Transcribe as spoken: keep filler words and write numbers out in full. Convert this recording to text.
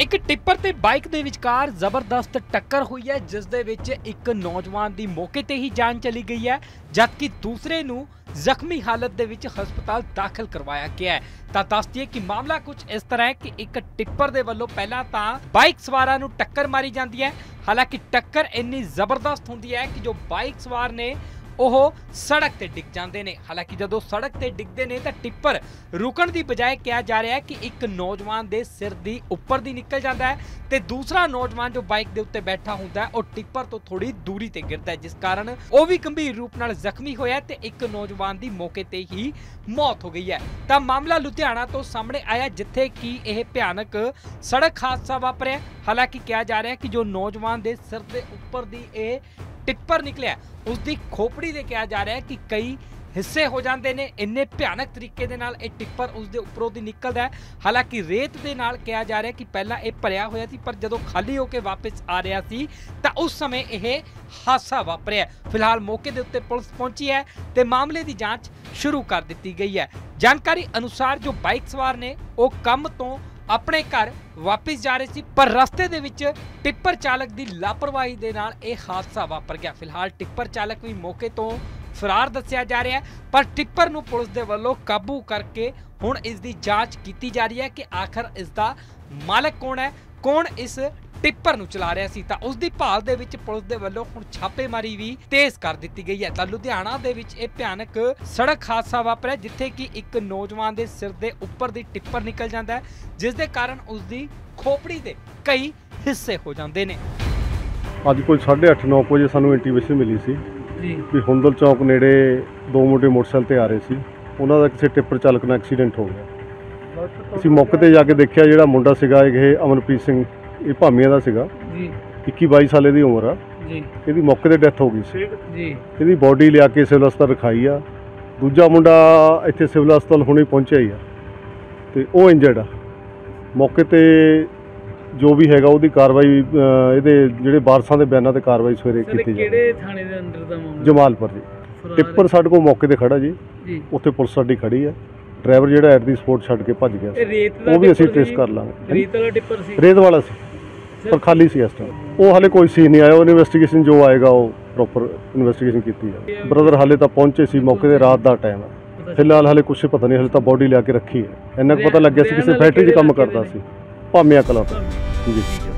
एक टिप्पर ते बाइक दे विचकार जबरदस्त टक्कर हुई है, जिस दे विच एक नौजवान दी मौके ते ही जान चली गई है, जबकि दूसरे नू जख्मी हालत दे विच हस्पताल दाखिल करवाया गया है। तां दस दिए कि मामला कुछ इस तरह है कि एक टिप्पर दे वल्लों पहला तां बाइक सवारां नू टक्कर मारी जाती है। हालांकि टक्कर इन्नी जबरदस्त हुंदी है कि जो बाइक सवार ने ओह सड़क ते डिग जाते हैं। हालांकि जदों सड़क ते डिगदे ने तां टिप्पर रुकण दी बजाय कहा जा रहा है कि एक नौजवान दे सिर दी उपर दी निकल जाता है ते दूसरा नौजवान जो बाइक दे उत्ते बैठा हुंदा है और टिप्पर तो थोड़ी दूरी ते गिरदा है, जिस कारण वह भी गंभीर रूप नाल जख्मी होया ते एक नौजवान दी मौके ते ही मौत हो गई है। तां मामला लुधियाना तो सामने आया, जिथे कि यह भयानक सड़क हादसा वापरिया। हालांकि कहा जा रहा है कि जो नौजवान दे सिर दे उपर दी ए टिप्पर निकलिया उसकी खोपड़ी दे कहा जा रहा है कि कई हिस्से हो जाते हैं। इन्ने भयानक तरीके दे नाल ये टिप्पर उसके उपरों दी निकलदा है। हालांकि रेत दे नाल कहा जा रहा है कि पहला ये भरिया होया सी, पर जदों खाली होके वापस आ रहा सी तां उस समय यह हादसा वापरिया। फिलहाल मौके दे उत्ते पुलिस पहुंची है ते मामले की जांच शुरू कर दी गई है। जानकारी अनुसार जो बाइक सवार ने वो काम तो अपने घर वापस जा रहे सी, पर रस्ते दे विच टिप्पर चालक की लापरवाही दे नाल यह हादसा वापर गया। फिलहाल टिप्पर चालक भी मौके तो फरार दस्सिया जा रहा है, पर टिप्पर नूं पुलिस दे वल्लों काबू करके हुण इसकी जांच की जा रही है कि आखिर इसका मालक कौन है, कौन इस टिप्पर नूं चला रहा सी। तां उस दी भाल दे विच पुलिस दे वल्लों हुण छापेमारी भी तेज कर दी गई है। तां लुधियाना दे विच इह भयानक सड़क हादसा वापरिया, जिथे कि एक नौजवान दे सिर दे उपर दी टिप्पर निकल जाता है, जिस दे कारण उसकी खोपड़ी दे कई हिस्से हो जाते हैं। अज कोई साढ़े अठ नौ बजे सानू इंटीमेशन मिली सी भी हुंदल चौक नेड़े दो मुंडे मोटरसाइकिल ते आ रहे सी, उन्हां दा किसी टिप्पर चालक नाल एक्सीडेंट हो गया। असीं मौके ते जाके देखिया, जिहड़ा मुंडा सीगा इह अमनप्रीत सिंह, ये भामिया का सीगा, इक्की बाई साल की उम्र आ, ਇਹਦੀ मौके ते डेथ हो गई सी। ਇਹਦੀ बॉडी लिया के सिविल हस्पताल रखाई आ। दूजा मुंडा इत्थे सिविल हस्पताल हुणे पहुंचिया ही आ ते ਉਹ इंजर्ड आ। मौके ते जो भी हैगा ਉਹਦੀ कार्रवाई ਇਹਦੇ ਜਿਹੜੇ ਵਾਰਸਾਂ ਦੇ ਬਿਆਨਾਂ ਤੇ कार्रवाई ਸਵੇਰੇ ਕੀਤੀ ਜਾਵੇ। ਕਿਹੜੇ ਥਾਣੇ ਦੇ ਅੰਡਰ ਦਾ ਮਾਮਲਾ? ਜਮਾਲਪੁਰ ਜੀ। ਟਿੱਪਰ ਸਾਡੇ ਕੋਲ ਮੌਕੇ ਤੇ ਖੜਾ ਜੀ, ਉੱਥੇ ਪੁਲਿਸ ਸਾਡੀ ਖੜੀ ਆ। ड्राइवर ਜਿਹੜਾ ਐਟ ਦੀ ਸਪੋਰਟ ਛੱਡ ਕੇ ਭੱਜ ਗਿਆ ਸੀ, ਉਹ ਵੀ ਅਸੀਂ ਟ੍ਰੇਸ ਕਰ ਲਾਂਗੇ। ਰੇਤ ਵਾਲਾ ਟਿੱਪਰ ਸੀ? ਰੇਤ ਵਾਲਾ ਸੀ, पर खाली सी इस टाइम। वो हाले कोई सीन नहीं आया, वो इन्वेस्टिगेशन जो आएगा वो प्रॉपर इन्वेस्टिगेशन की जाए। ब्रदर हाले तो पहुंचे सी मौके ते, रात का टाइम है। फिलहाल हाले कुछ पता नहीं, हाले तो बॉडी लिया के रखी है। इन्ना पता लग गया किसी फैक्ट्री च काम करता सी, भामिया कला जी।